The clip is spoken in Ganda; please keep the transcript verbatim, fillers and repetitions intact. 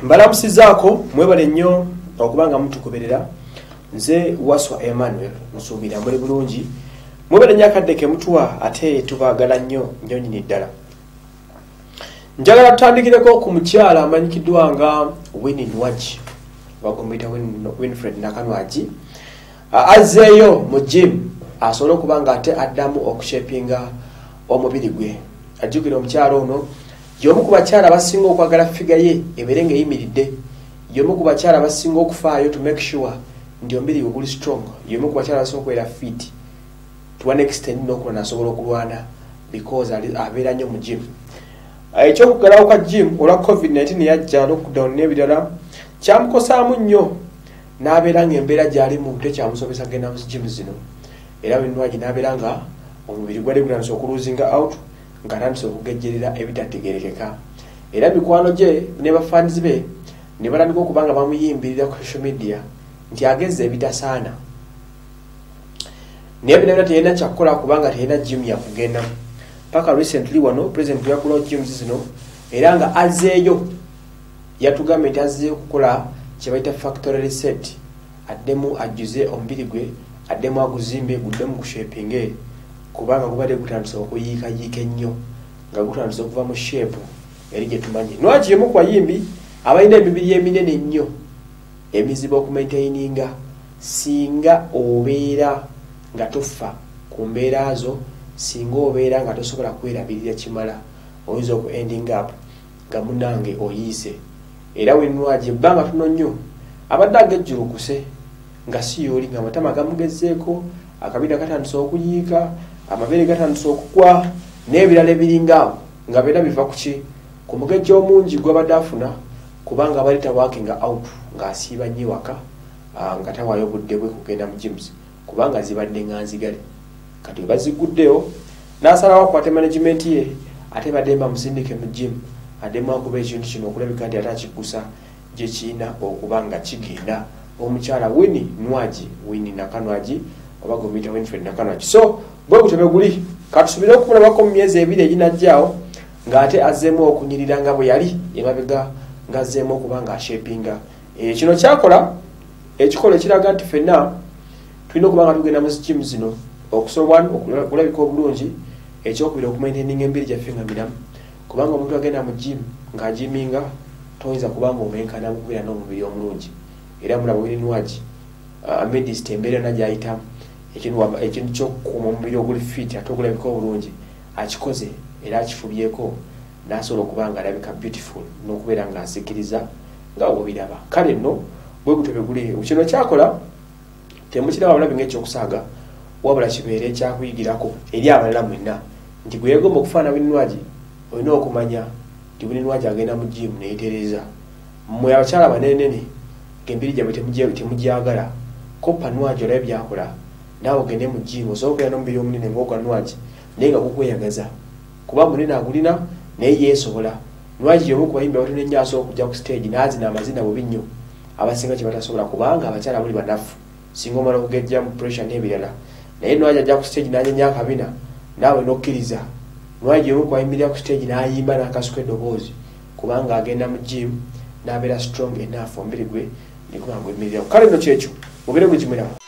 Mbalamusizaako mwebale nnyo okubanga mutugoberera. Nze Waswa Emmanuel nsuubira muli bulungi. Mwebale nnyo akadde ke mutuwa ate tubaagala nnyo nnyo nnyini ddala. Njagala tutandikireko ku mukyala amanyikiddwa nga Winnie Nwagi. Bagomuyita Winfred Nakanwagi. Azzeeyo mu gym asobole okuba nga ate addamu okushapinga omubiri gwe. Ajjukira omukyala ono y'omu ku bakyala abasinga okwagala figa ye ebeere ng'eyimiridde. Y'omu ku bakyala abasinga okufaayo to make sure ndi omubiri gwe guli strong. Y'omu ku bakyala abasinga okubeera fit to one extent n'okuba n'asobola okulwana because abeera nnyo mu gym. Ekyokuggalawo ka gym olwa covid nineteen yajja lockdown n'ebirala kyamukosaamu nnyo n'abeera ng'embeera gy'alimu tekyamusobesa genda mu gym zino. Era Winnie Nwagi n'abeera nga omubiri gwali gutandise okuluzinga out nga atandise okugejjerera ebitategerekeka. Era mikwano gye ne bafaanizi be ne batandika okuba nga bamuyimbirira ku social media nti agezza ebitasaana. Naye bino byonna teyalina kyakukola kubanga teyalina gym yakugenda. Paka recently wano president yakulawo gyms zino era nga azzeeyo yatugambye nti azzeeyo okukola kye bayita factory reset. Addemu ajjuze omubiri gwe, addemu aguzimbe, guddemu kushapinge kubanga gubadde gutandise okuyiikayiika ennyo nga gutandise okuva mu shape eri gye tumanyi. Nwagi y'omu ku bayimbi abalina emibiri eminene ennyo emizibu okumaintaininga singa obeera nga tofa ku mbeera zo, singa obeera nga tosobola kwerabirira kimala oyinza oku ending up nga munnange oyiise. Era Winnie Nwagi ebbanga tono nnyo abadde agejjulukuse nga si yooli nga amatama gamugezeeko, akabina katandise okuyiika, amabere gatandise okugwa n'ebirala ebiringaawo nga beera biva ku ki ku mugejjo omungi gw'abadde afuna kubanga bali tawakinga out ng'asiiba nnyo ewaka nga tawaayo budde bwe kugenda mu gyms kubanga zibadde nga nzigale. Kati we baziguddeyo n'asalawo akwate management ye ate badde bamusindike mu gym addemu akuba ekintu kino okulabika nti ate akiggusa gye kiina okuba nga kigenda. Omukyala Winnie Nwagi, Winnie Nakanwagi oba gomuyita Winfred Nakanwagi. So bwe gutyo bwe guli katusubire okumulabako mu myezi ebiri eginajjaawo ng'ate azzeemu okunyirira nga bwe yali emabega ng'azzeemu okuba nga ashapinga. E, kino kyakola ekikola ekiraga nti ffenna tulina okuba nga tugenda mu gym zino okusobola okulabika obulungi, ekyokubiri okumaintaininga emibiri gyaffe nga miramu kubanga omuntu agenda mu gym ng'ajiminga toyinza kuba nga omenkana mu kubeera n'omubiri omulungi. Era mulaba Winnie Nwagi amidist embeera yonna gy'ayitamu ekintu ky'okukuuma omubiri oguli fit ate ogulabika obulungi akikoze era akifubyeko n'asobola okuba nga alabika beautiful n'okubeera ng'asikiriza nga bw'obiraba. Kale nno bwe gutyo bwe guli. Kino kyakola temukiraba bulabi ng'ekyokusaaga wabula kibeere ekyakuyigirako eri abalala mwenna nti bwe yeegomba okufaana Winnie Nwagi olina okumanya nti Winnie Nwagi agenda mu gym neetereza. Mmwe abakyala banenene ng'embiri gyabwe temugyagala koppa Nwagi olabe byakola naawe ogende mu gym osobola okubeera n'omubiri omunene ng'ogwa Nwagi naye nga gukweyagaza kuba munene agulina naye yeesobola. Nwagi y'omu ku bayimbi abatono ennyo asobola okujja ku stage n'azina amazina bubi nnyo abasinga kye batasobola kubanga abakyala muli banafu singa omala okugejja mu pressure n'ebirala. Naye Nwagi ajja ku stage n'anyenya akabina naawe n'okkiriza. Nwagi y'omu ku bayimbirira ku stage n'ayimba n'akasuka eddoboozi kubanga agenda mu gym n'abeera strong enough omubiri gwe ne guba ng'oyimirirawo. Kale nno kyekyo mubere gwe kimiramu.